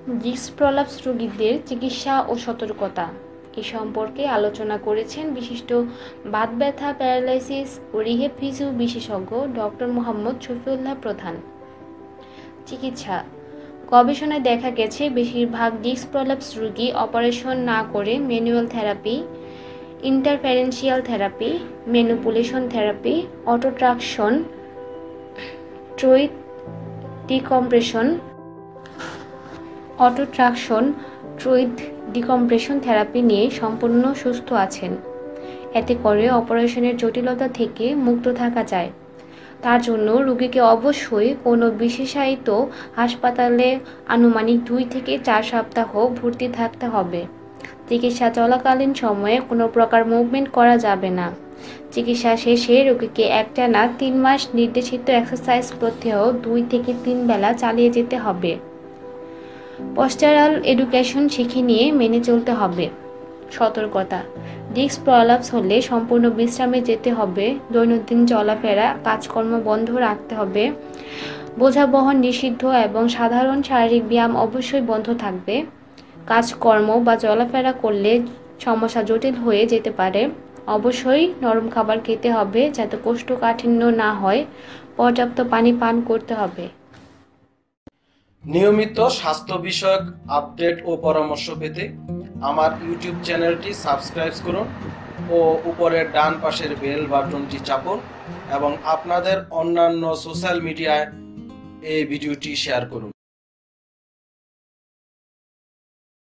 Disc prolapse রোগীদের চিকিৎসা ও সতর্কতা এ সম্পর্কে আলোচনা করেছেন বিশিষ্ট বাত ব্যথা, প্যারালাইসিস ও রিহেব ফিজিও বিশেষজ্ঞ ডক্টর মোহাম্মদ শফিউল্লাহ প্রধান। চিকিৎসা গবেষণায় দেখা গেছে বেশিরভাগ ডিস্ক প্রলাপস রোগী অপারেশন না করে manual therapy, interferential therapy, manipulation therapy, autotraction, ট্রুইথ ডিকম্প্রেশন থেরাপি নিয়ে সম্পূর্ণ সুস্থ আছেন। এতে করে অপারেশনের জটিলতা থেকে মুক্ত থাকা যায়। তার জন্য রোগীকে অবশ্যই কোনো বিশেষায়িত হাসপাতালে আনুমানিক 2 থেকে 4 সপ্তাহ ভর্তি থাকতে হবে। চিকিৎসা চলাকালীন সময়ে কোনো প্রকার মুভমেন্ট করা যাবে না। চিকিৎসা শেষে রোগীকে একটানা 3 মাস নির্দেশিত এক্সারসাইজ প্রত্যহ 2 থেকে 3 বেলা চালিয়ে যেতে হবে। পশ্চারাল এডুকেশন শিখে নিয়ে মেনে চলতে হবে। সতর্কতা ডিস্ক প্রলাপস হলে সম্পূর্ণ বিশ্রামে যেতে হবে। দৈনন্দিন চলাফেরা কাজকর্ম বন্ধ রাখতে হবে। বোঝা বহন নিষিদ্ধ এবং সাধারণ শারীরিক ব্যায়াম অবশ্যই বন্ধ থাকবে। কাজকর্ম বা চলাফেরা করলে সমস্যা জটিল হয়ে যেতে পারে। অবশ্যই নরম খাবার খেতে হবে যাতে কোষ্ঠকাঠিন্য না হয়। পর্যাপ্ত পানি পান করতে হবে। নিয়মিত স্বাস্থ্য বিষয়ক আপডেট ও পরামর্শ পেতে আমার ইউটিউব চ্যানেলটি সাবস্ক্রাইব করুন ও উপরের ডান পাশের বেল বাটনটি চাপুন এবং আপনাদের অন্যান্য সোশ্যাল মিডিয়ায় এই ভিডিওটি শেয়ার করুন।